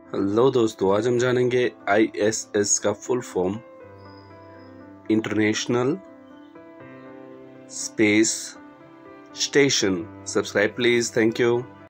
Hello दोस्तों, आज हम जानेंगे ISS का full form international space station. Subscribe please, thank you.